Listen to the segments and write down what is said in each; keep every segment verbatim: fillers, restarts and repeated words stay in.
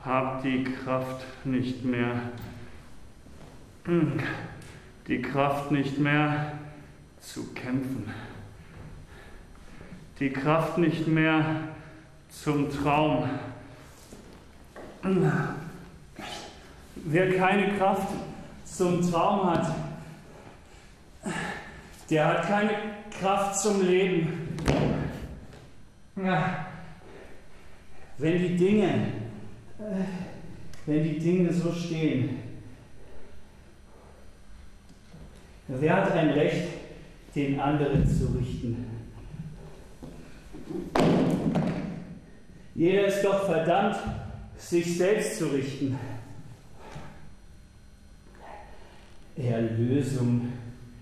hab die Kraft nicht mehr, die Kraft nicht mehr zu kämpfen, die Kraft nicht mehr zum Traum. Wer keine Kraft zum Traum hat, der hat keine Kraft zum Leben. Wenn die Dinge, wenn die Dinge so stehen, wer hat ein Recht, den anderen zu richten? Jeder ist doch verdammt, sich selbst zu richten. Erlösung,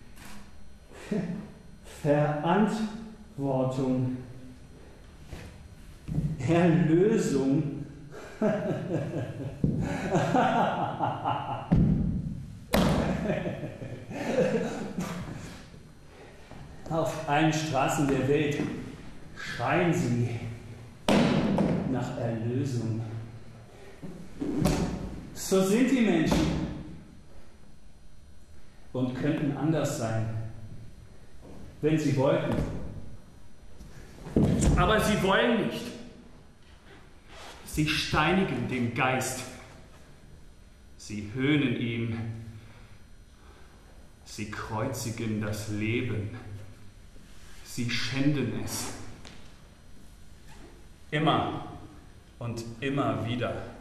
Verantwortung, Erlösung. Auf allen Straßen der Welt schreien sie nach Erlösung. So sind die Menschen und könnten anders sein, wenn sie wollten. Aber sie wollen nicht. Sie steinigen den Geist. Sie höhnen ihn. Sie kreuzigen das Leben. Sie schänden es. Immer und immer wieder.